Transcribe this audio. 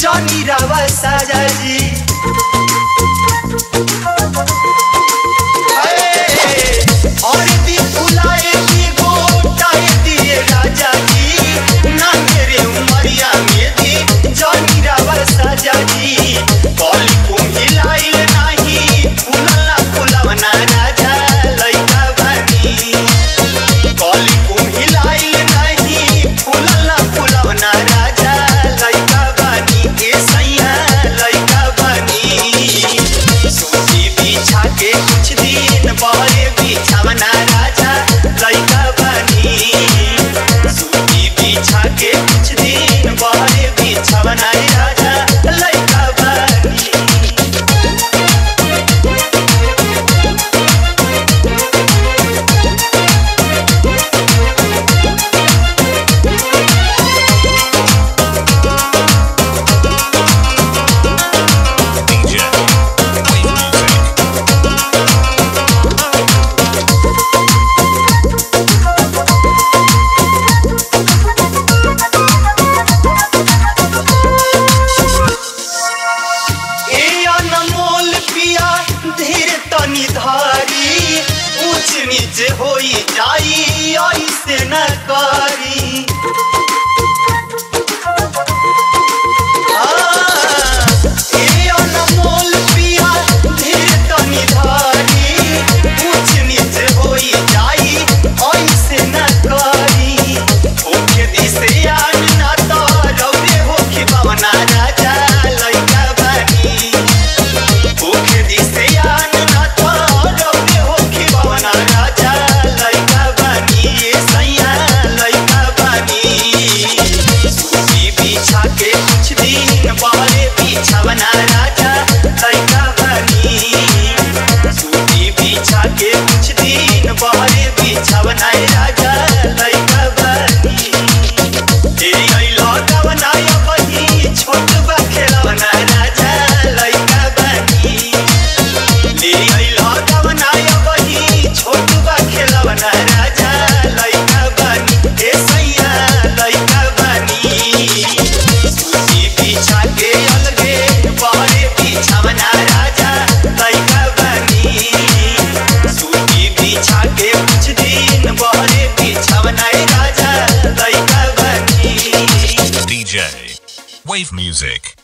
Johnny रावा साजा जी और दी फुलाए दी गोटाए दिए राजा जी ना मेरे उमरिया में दी जॉनी रावा साजा जी कॉली कुम्हिलाइल नाही फुलला फुलवना राजा लइका बानी कॉली कुम्हिलाइल नाही फुलला फुलवना राजा लइका बानी ए सैया लइका बानी सूती बिछा के कुछ दिन बहरे बिछावना राजा लइका बानी सूती बिछा के कुछ दिन बहरे बिछावना राजा लइका बानी धारी ऊंच नीचे होई जाई ऐसे न करी अनमोल पिया धीरे तनी धारी ऊंच नीचे होई जाई ऐसे न करी ओके दिसे आन ना तो रौरे होके बवना राजा लइका बानी ओके दिसे आन बहरे बिछावना राजा लइका बानी सूती बिछा के कुछ दिन बहरे बिछावना राजा लइका बानी तेरी अइलो गवना बही छोट बा खेलवना राजा लइका बानी तेरी अइलो गवना बही छोट बा खेलवना राजा लइका बानी ए सैया लइका बानी सूती बिछा के अलगे बहरे बिछावना राजा लइका बानी सूती बिछा के कुछ दिन बहरे बिछावना राजा लइका बानी DJ Wave Music